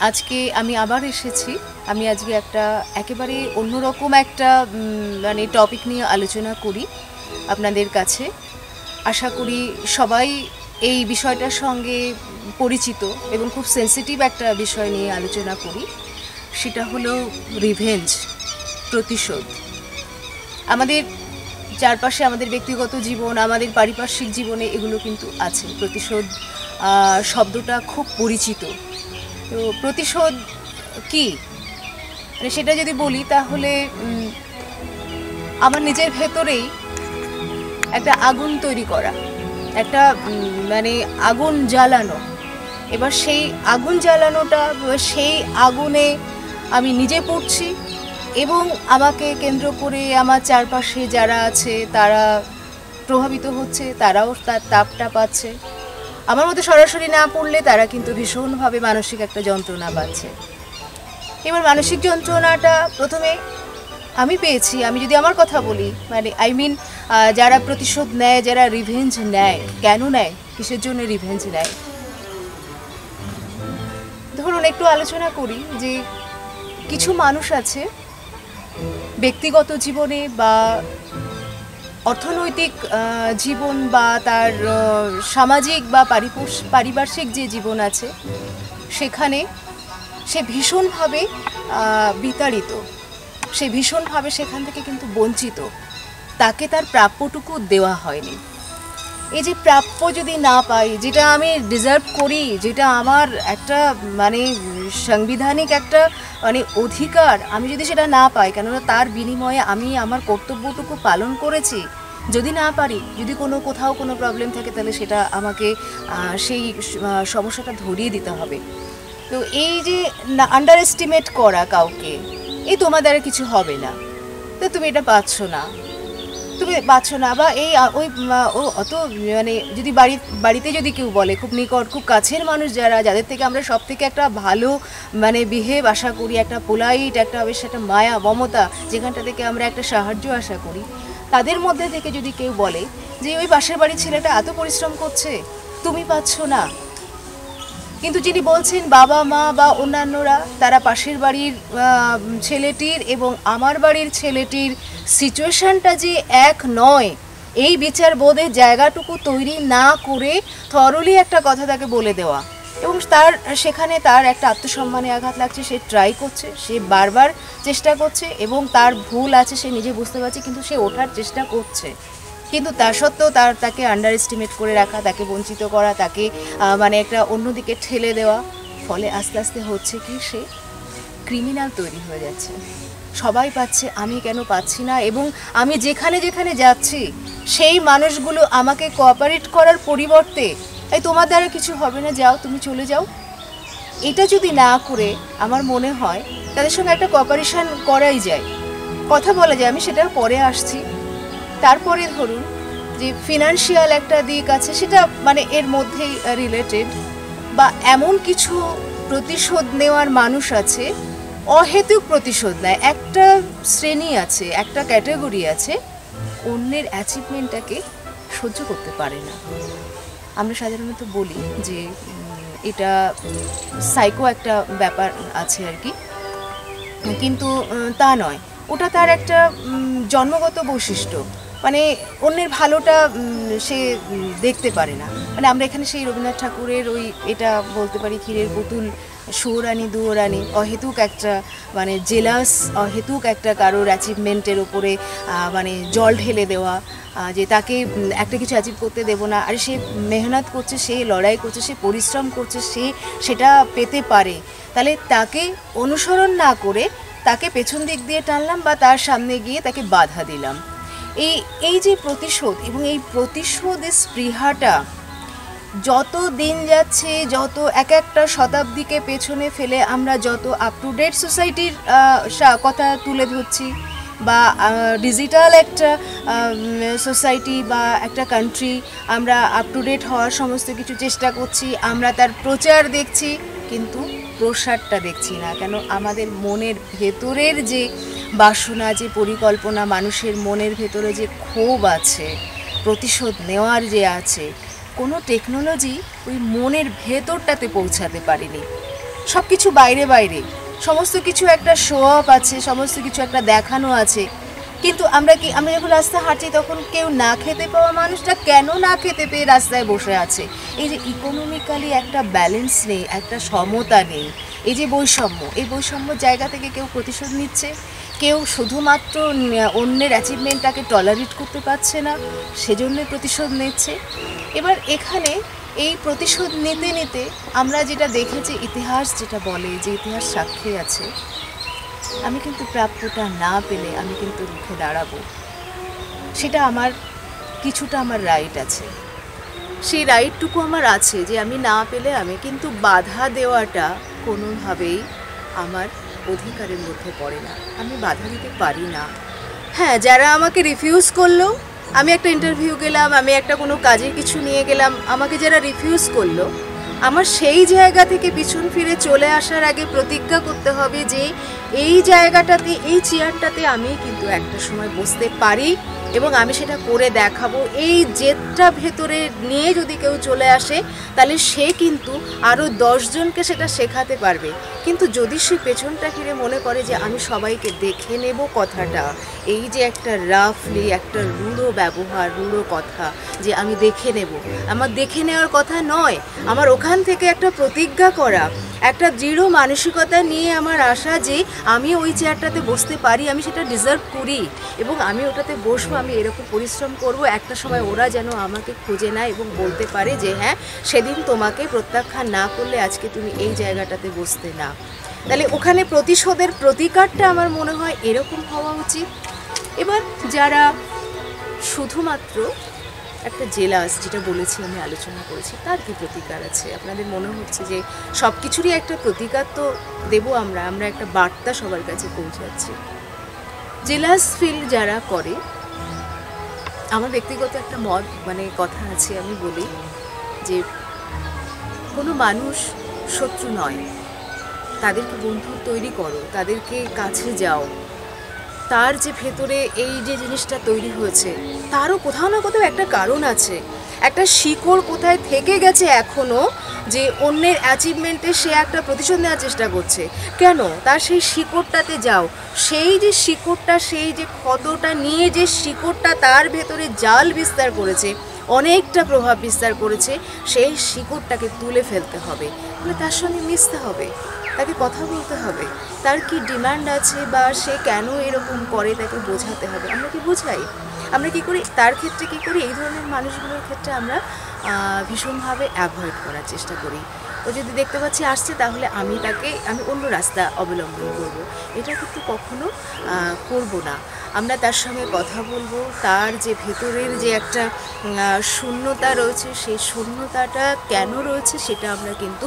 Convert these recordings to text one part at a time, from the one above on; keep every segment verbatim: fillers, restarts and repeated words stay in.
আজকে আমি আবার এসেছি। আমি আজকে একটা একেবারে অন্যরকম একটা মানে টপিক নিয়ে আলোচনা করি আপনাদের কাছে। আশা করি সবাই এই বিষয়টার সঙ্গে পরিচিত এবং খুব সেন্সিটিভ একটা বিষয় নিয়ে আলোচনা করি। সেটা হলো রিভেঞ্জ, প্রতিশোধ। আমাদের চারপাশে আমাদের ব্যক্তিগত জীবন, আমাদের পারিপার্শ্বিক জীবনে এগুলো কিন্তু আছে। প্রতিশোধ শব্দটা খুব পরিচিত। তো প্রতিশোধ কি, মানে সেটা যদি বলি তাহলে আমার নিজের ভেতরেই একটা আগুন তৈরি করা, একটা মানে আগুন জ্বালানো। এবার সেই আগুন জ্বালানোটা, সেই আগুনে আমি নিজে পড়ছি এবং আমাকে কেন্দ্র করে আমার চারপাশে যারা আছে তারা প্রভাবিত হচ্ছে, তারাও তার তাপটা পাচ্ছে। আমার মতো সরাসরি না পড়লে তারা কিন্তু ভীষণভাবে মানসিক একটা যন্ত্রণা পাচ্ছে। এবার মানসিক যন্ত্রণাটা প্রথমে আমি পেয়েছি। আমি যদি আমার কথা বলি, মানে আই মিন যারা প্রতিশোধ নেয়, যারা রিভেঞ্জ নেয়, কেন নেয়, কিসের জন্য রিভেঞ্জ নেয়, ধরুন একটু আলোচনা করি যে কিছু মানুষ আছে ব্যক্তিগত জীবনে বা অর্থনৈতিক জীবন বা তার সামাজিক বা পারিপার্শ্বিক যে জীবন আছে সেখানে সে ভীষণভাবে বিতাড়িত, সে ভীষণভাবে সেখান থেকে কিন্তু বঞ্চিত, তাকে তার প্রাপ্যটুকু দেওয়া হয়নি। এই যে প্রাপ্য যদি না পাই, যেটা আমি ডিজার্ভ করি, যেটা আমার একটা মানে সাংবিধানিক একটা মানে অধিকার, আমি যদি সেটা না পাই, কেননা তার বিনিময়ে আমি আমার কর্তব্যটুকু পালন করেছি, যদি না পারি, যদি কোনো কোথাও কোনো প্রবলেম থাকে, তাহলে সেটা আমাকে সেই সমস্যাটা ধরিয়ে দিতে হবে। তো এই যে আন্ডার এস্টিমেট করা কাউকে, এই তোমার দ্বারা কিছু হবে না, তো তুমি এটা পাচ্ছ না, তুমি পাচ্ছ না, বা এই ওই অত মানে যদি বাড়ি বাড়িতে যদি কেউ বলে, খুব নিকট খুব কাছের মানুষ যারা, যাদের থেকে আমরা সব থেকে একটা ভালো মানে বিহেভ আশা করি, একটা পোলাইট, একটা বেশ একটা মায়া মমতা, যেখানটা থেকে আমরা একটা সাহায্য আশা করি, তাদের মধ্যে থেকে যদি কেউ বলে যে ওই পাশের বাড়ির ছেলেটা এত পরিশ্রম করছে, তুমি পাচ্ছ না, কিন্তু যিনি বলছেন বাবা মা বা অন্যান্যরা, তারা পাশের বাড়ির ছেলেটির এবং আমার বাড়ির ছেলেটির সিচুয়েশানটা যে এক নয়, এই বিচার বোধের জায়গাটুকু তৈরি না করে থরলি একটা কথা তাকে বলে দেওয়া, এবং তার সেখানে তার একটা আত্মসম্মানে আঘাত লাগছে, সে ট্রাই করছে, সে বারবার চেষ্টা করছে এবং তার ভুল আছে, সে নিজে বুঝতে পারছে, কিন্তু সে ওঠার চেষ্টা করছে, কিন্তু তা সত্ত্বেও তার তাকে আন্ডার এস্টিমেট করে রাখা, তাকে বঞ্চিত করা, তাকে মানে একটা অন্যদিকে ঠেলে দেওয়া, ফলে আস্তে আস্তে হচ্ছে কি, সে ক্রিমিনাল তৈরি হয়ে যাচ্ছে। সবাই পাচ্ছে, আমি কেন পাচ্ছি না, এবং আমি যেখানে যেখানে যাচ্ছি সেই মানুষগুলো আমাকে কোঅপারেট করার পরিবর্তে, এই তোমার দ্বারা কিছু হবে না, যাও, তুমি চলে যাও, এটা যদি না করে আমার মনে হয় তাদের সঙ্গে একটা কোঅপারেশন করাই যায়, কথা বলা যায়। আমি সেটার পরে আসছি। তারপরে ধরুন যে ফিনান্সিয়াল একটা দিক আছে, সেটা মানে এর মধ্যেই রিলেটেড, বা এমন কিছু প্রতিশোধ নেওয়ার মানুষ আছে, অহেতুক প্রতিশোধ নেয়। একটা শ্রেণী আছে, একটা ক্যাটাগরি আছে, অন্যের অ্যাচিভমেন্টটাকে সহ্য করতে পারে না। আমরা সাধারণত বলি যে এটা সাইকো একটা ব্যাপার আছে আর কি, কিন্তু তা নয়, ওটা তার একটা জন্মগত বৈশিষ্ট্য, মানে অন্যের ভালোটা সে দেখতে পারে না। মানে আমরা এখানে সেই রবীন্দ্রনাথ ঠাকুরের ওই এটা বলতে পারি, ক্ষীরের পুতুল, সুয়োরানি দুয়োরানি, অহেতুক একটা মানে জেলাস, অহেতুক একটা কারোর অ্যাচিভমেন্টের ওপরে মানে জল ঢেলে দেওয়া, যে তাকে একটা কিছু অ্যাচিভ করতে দেবো না, আর সে মেহনত করছে, সে লড়াই করছে, সে পরিশ্রম করছে, সে সেটা পেতে পারে, তাহলে তাকে অনুসরণ না করে তাকে পেছন দিক দিয়ে টানলাম বা তার সামনে গিয়ে তাকে বাধা দিলাম। এই এই যে প্রতিশোধ, এবং এই প্রতিশোধের স্পৃহাটা যত দিন যাচ্ছে, যত এক একটা শতাব্দীকে পেছনে ফেলে আমরা যত আপ টু ডেট সোসাইটির কথা তুলে ধরছি, বা ডিজিটাল একটা সোসাইটি বা একটা কান্ট্রি, আমরা আপ টু ডেট হওয়ার সমস্ত কিছু চেষ্টা করছি, আমরা তার প্রচার দেখছি, কিন্তু প্রসারটা দেখছি না। কেন? আমাদের মনের ভেতরের যে বাসনা, যে পরিকল্পনা, মানুষের মনের ভেতরে যে ক্ষোভ আছে, প্রতিশোধ নেওয়ার যে আছে, কোনো টেকনোলজি ওই মনের ভেতরটাতে পৌঁছাতে পারেনি। সব কিছু বাইরে বাইরে, সমস্ত কিছু একটা শো অফ আছে, সমস্ত কিছু একটা দেখানো আছে। কিন্তু আমরা কি আমরা যখন রাস্তায় হাঁটছি তখন কেউ না খেতে পাওয়া মানুষটা কেন না খেতে পেয়ে রাস্তায় বসে আছে? এই যে ইকোনমিক্যালি একটা ব্যালেন্স নেই, একটা সমতা নেই, এই যে বৈষম্য, এই বৈষম্য জায়গা থেকে কেউ প্রতিশোধ নিচ্ছে, কেউ শুধুমাত্র অন্যের অ্যাচিভমেন্টটাকে টলারেট করতে পারছে না, সেজন্য প্রতিশোধ নিচ্ছে। এবার এখানে এই প্রতিশোধ নিতে নিতে আমরা যেটা দেখেছি, ইতিহাস যেটা বলে যে ইতিহাস সাক্ষী আছে, আমি কিন্তু প্রাপ্যটা না পেলে আমি কিন্তু রুখে দাঁড়াবো, সেটা আমার কিছুটা আমার রাইট আছে, সেই রাইটটুকু আমার আছে যে আমি না পেলে আমি কিন্তু বাধা দেওয়াটা কোনোভাবেই আমার অধিকারের মধ্যে পড়ে না, আমি বাধা দিতে পারি না। হ্যাঁ, যারা আমাকে রিফিউজ করলো, আমি একটা ইন্টারভিউ গেলাম, আমি একটা কোনো কাজের কিছু নিয়ে গেলাম, আমাকে যারা রিফিউজ করলো, আমার সেই জায়গা থেকে পিছন ফিরে চলে আসার আগে প্রতিজ্ঞা করতে হবে যে এই জায়গাটাতে, এই চেয়ারটাতে আমি কিন্তু একটা সময় বসতে পারি এবং আমি সেটা করে দেখাবো। এই জেদটা ভেতরে নিয়ে যদি কেউ চলে আসে তাহলে সে কিন্তু আরও দশজনকে সেটা শেখাতে পারবে। কিন্তু যদি সে পেছনটা ফিরে মনে করে যে আমি সবাইকে দেখে নেব, কথাটা এই যে একটা রাফলি একটা রূঢ় ব্যবহার, রূঢ় কথা যে আমি দেখে নেব, আমার দেখে নেওয়ার কথা নয়, আমার ওখান থেকে একটা প্রতিজ্ঞা করা, একটা দৃঢ় মানসিকতা নিয়ে আমার আশা যে আমি ওই চেয়ারটাতে বসতে পারি, আমি সেটা ডিজার্ভ করি এবং আমি ওটাতে বসবো, আমি এরকম পরিশ্রম করব, একটা সময় ওরা যেন আমাকে খুঁজে নেয় এবং বলতে পারে যে হ্যাঁ, সেদিন তোমাকে প্রত্যাখ্যান না করলে আজকে তুমি এই জায়গাটাতে বসতে না। তাহলে ওখানে প্রতিশোধের প্রতিকারটা আমার মনে হয় এরকম হওয়া উচিত। এবার যারা শুধুমাত্র একটা জেলাস, যেটা বলেছি আমি আলোচনা করেছি, তার কি প্রতিকার আছে? আপনাদের মনে হচ্ছে যে সব কিছুরই একটা প্রতিকার তো দেবো আমরা, আমরা একটা বার্তা সবার কাছে পৌঁছাচ্ছি। জেলাস ফিল যারা করে, আমার ব্যক্তিগত একটা মত মানে কথা আছে, আমি বলি যে কোনো মানুষ শত্রু নয়, তাদেরকে বন্ধু তৈরি করো, তাদেরকে কাছে যাও, তার যে ভেতরে এই যে জিনিসটা তৈরি হয়েছে তারও কোথাও না কোথাও একটা কারণ আছে, একটা শিকড় কোথায় থেকে গেছে এখনও, যে অন্যের অ্যাচিভমেন্টে সে একটা প্রতিশোধ নেওয়ার চেষ্টা করছে। কেন? তার সেই শিকড়টাতে যাও, সেই যে শিকড়টা, সেই যে ক্ষতটা নিয়ে যে শিকড়টা তার ভেতরে জাল বিস্তার করেছে, অনেকটা প্রভাব বিস্তার করেছে, সেই শিকড়টাকে তুলে ফেলতে হবে, মানে তার সঙ্গে মিশতে হবে, তাকে কথা বলতে হবে, তার কি ডিমান্ড আছে বা সে কেন এরকম করে তাকে বোঝাতে হবে। আমরা কি বোঝাই? আমরা কি করি তার ক্ষেত্রে? কি করি এই ধরনের মানুষগুলোর ক্ষেত্রে আমরা ভীষণভাবে অ্যাভয়েড করার চেষ্টা করি। ও যদি দেখতে পাচ্ছি আসছে, তাহলে আমি তাকে আমি অন্য রাস্তা অবলম্বন করব, এটা কিন্তু কখনো করব না। আমরা তার সঙ্গে কথা বলবো, তার যে ভেতরের যে একটা শূন্যতা রয়েছে, সেই শূন্যতাটা কেন রয়েছে সেটা আমরা কিন্তু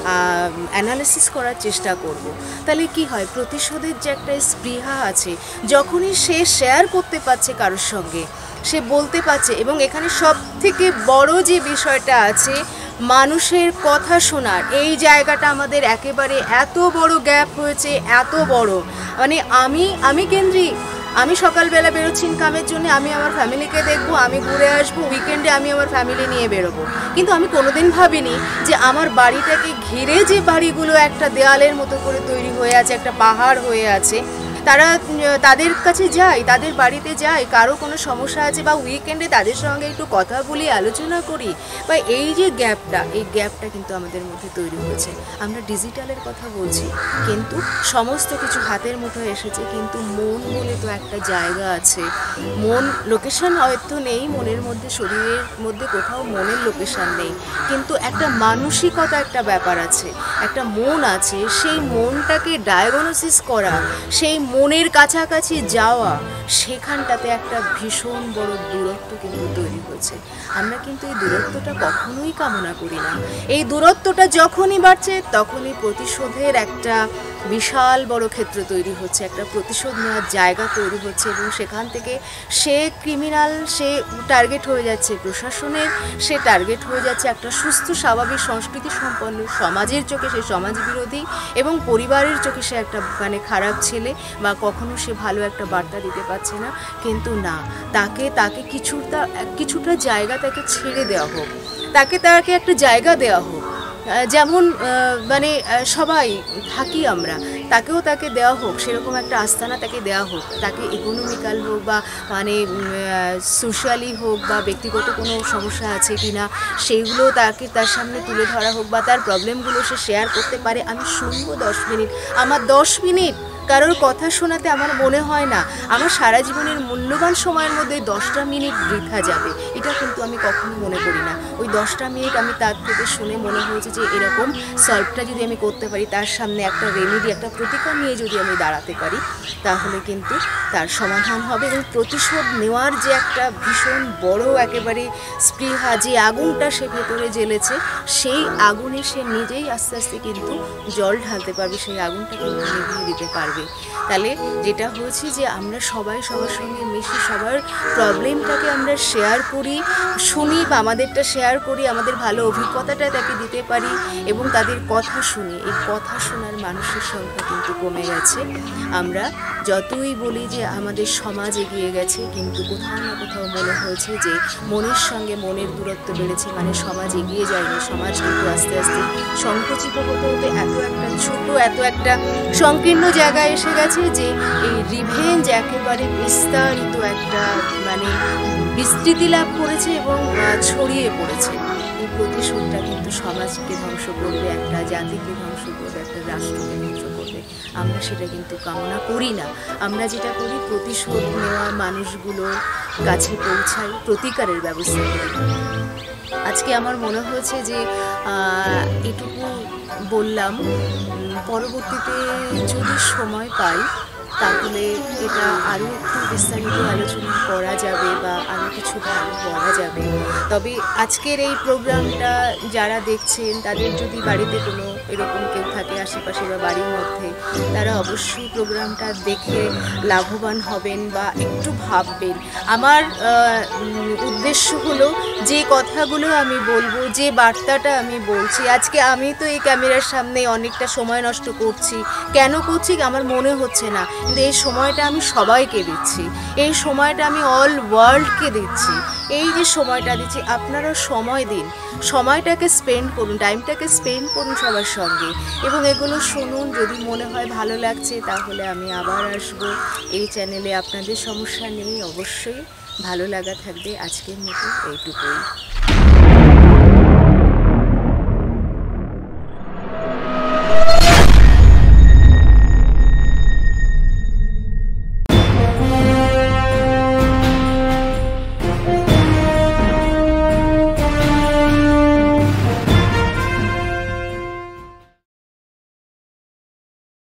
অ্যানালিসিস করার চেষ্টা করব। তাহলে কি হয়, প্রতিশোধের যে একটা স্পৃহা আছে, যখনই সে শেয়ার করতে পারছে কারোর সঙ্গে, সে বলতে পারছে, এবং এখানে সব থেকে বড় যে বিষয়টা আছে মানুষের কথা শোনার, এই জায়গাটা আমাদের একেবারে এত বড় গ্যাপ হয়েছে, এত বড়, মানে আমি আমি কেন্দ্রিক, আমি সকালবেলা বেরোচ্ছি ইনকামের জন্য, আমি আমার ফ্যামিলিকে দেখবো, আমি ঘুরে আসবো, উইকেন্ডে আমি আমার ফ্যামিলি নিয়ে বেরোবো, কিন্তু আমি কোনোদিন ভাবিনি যে আমার বাড়িটাকে ঘিরে যে বাড়িগুলো একটা দেয়ালের মতো করে তৈরি হয়ে আছে, একটা পাহাড় হয়ে আছে, তারা তাদের কাছে যায়, তাদের বাড়িতে যায়, কারো কোনো সমস্যা আছে বা উইকেন্ডে তাদের সঙ্গে একটু কথা বলি, আলোচনা করি, বা এই যে গ্যাপটা, এই গ্যাপটা কিন্তু আমাদের মধ্যে তৈরি হয়েছে। আমরা ডিজিটালের কথা বলছি, কিন্তু সমস্ত কিছু হাতের মুঠোয় এসেছে, কিন্তু মন বলে তো একটা জায়গা আছে। মন লোকেশন হয়তো নেই মনের মধ্যে, শরীরের মধ্যে কোথাও মনের লোকেশন নেই, কিন্তু একটা মানসিকতা, একটা ব্যাপার আছে, একটা মন আছে, সেই মনটাকে ডায়াগনোসিস করা, সেই মনের কাছাকাছি যাওয়া, সেখানটাতে একটা ভীষণ বড় দূরত্ব কিন্তু তৈরি হয়েছে। আমরা কিন্তু এই দূরত্বটা কখনোই কামনা করি না। এই দূরত্বটা যখনই বাড়ছে তখনই প্রতিশোধের একটা বিশাল বড় ক্ষেত্র তৈরি হচ্ছে, একটা প্রতিশোধ নেওয়ার জায়গা তৈরি হচ্ছে, এবং সেখান থেকে সে ক্রিমিনাল, সে টার্গেট হয়ে যাচ্ছে প্রশাসনের, সে টার্গেট হয়ে যাচ্ছে একটা সুস্থ স্বাভাবিক সংস্কৃতি সম্পন্ন সমাজের চোখে সে সমাজ বিরোধী, এবং পরিবারের চোখে সে একটা মানে খারাপ ছেলে, বা কখনো সে ভালো একটা বার্তা দিতে পারছে না। কিন্তু না, তাকে তাকে কিছুটা কিছুটা জায়গা তাকে ছেড়ে দেওয়া হোক, তাকে তাকে একটা জায়গা দেওয়া হোক, যেমন মানে সবাই থাকি আমরা, তাকেও তাকে দেওয়া হোক সেরকম একটা আস্তানা তাকে দেওয়া হোক, তাকে ইকোনমিক্যাল হোক বা মানে সোশ্যালি হোক বা ব্যক্তিগত কোনো সমস্যা আছে কি না সেইগুলো তাকে তার সামনে তুলে ধরা হোক বা তার প্রবলেমগুলো সে শেয়ার করতে পারে। আমি শুনবো দশ মিনিট, আমার দশ মিনিট কারোর কথা শোনাতে আমার মনে হয় না আমার সারা জীবনের মূল্যবান সময়ের মধ্যে দশটা মিনিট বৃথা যাবে, এটা কিন্তু আমি কখনো মনে করি না। ওই দশটা মিনিট আমি তার থেকে শুনে মনে হয়েছে যে এরকম সলভটা যদি আমি করতে পারি, তার সামনে একটা রেমেডি একটা প্রতিকার নিয়ে যদি আমি দাঁড়াতে পারি, তাহলে কিন্তু তার সমাধান হবে। এবং প্রতিশোধ নেওয়ার যে একটা ভীষণ বড় একেবারে স্পৃহা, যে আগুনটা সে ভেতরে জ্বেলেছে, সেই আগুনে সে নিজেই আস্তে আস্তে কিন্তু জল ঢালতে পারবে, সেই আগুনটা কিন্তু নিভিয়ে দিতে পারবে। তাহলে যেটা হচ্ছে যে আমরা সবাই সবার সঙ্গে মিশে সবার প্রবলেমটাকে আমরা শেয়ার করি, শুনি বা আমাদেরটা শেয়ার করি, আমাদের ভালো অভিজ্ঞতাটা তাকে দিতে পারি এবং তাদের কথা শুনি। এই কথা শোনার মানুষের সংখ্যা কিন্তু কমে গেছে। আমরা যতই বলি যে আমাদের সমাজ এগিয়ে গেছে, কিন্তু কোথাও না কোথাও মনে হয়েছে যে মনের সঙ্গে মনের দূরত্ব বেড়েছে, মানে সমাজ এগিয়ে যায়নি। সমাজ কিন্তু আস্তে আস্তে সংকুচিত হতে হতে এত একটা ছোট, এত একটা সংকীর্ণ জায়গায় এসে গেছে যে এই রিভেঞ্জ একেবারে বিস্তারিত একটা মানে বিস্তৃতি লাভ করেছে এবং ছড়িয়ে পড়েছে। এই প্রতিশোধটা কিন্তু সমাজকে ধ্বংস করবে, একটা জাতিকে ধ্বংস করবে, একটা রাষ্ট্রকে ধ্বংস করবে। আমরা সেটা কিন্তু কামনা করি না। আমরা যেটা করি, প্রতিশোধ নেওয়া মানুষগুলোর কাছে পৌঁছাই, প্রতিকারের ব্যবস্থা করি। আজকে আমার মনে হয়েছে যে এটুকু বললাম, পরবর্তীতে যদি সময় পাই তাহলে এটা আরও একটু বিস্তারিত আলোচনা করা যাবে বা আরও কিছু ভালো করা যাবে। তবে আজকের এই প্রোগ্রামটা যারা দেখছেন তাদের যদি বাড়িতে কোনো এরকম কেউ থাকে আশেপাশে বা বাড়ির মধ্যে, তারা অবশ্যই প্রোগ্রামটা দেখে লাভবান হবেন বা একটু ভাববেন। আমার উদ্দেশ্য হলো যে কথাগুলো আমি বলবো, যে বার্তাটা আমি বলছি, আজকে আমি তো এই ক্যামেরার সামনে অনেকটা সময় নষ্ট করছি, কেন করছি আমার মনে হচ্ছে না, কিন্তু এই সময়টা আমি সবাইকে দিচ্ছি, এই সময়টা আমি অল ওয়ার্ল্ডকে দিচ্ছি। এই যে সময়টা দিচ্ছি, আপনারা সময় দিন, সময়টাকে স্পেন্ড করুন, টাইমটাকে স্পেন্ড করুন সবার সঙ্গে এবং এগুলো শুনুন। যদি মনে হয় ভালো লাগছে তাহলে আমি আবার আসবো এই চ্যানেলে। আপনাদের সমস্যা নেই, অবশ্যই ভালো লাগা থাকবে। আজকের মতো এইটুকুই।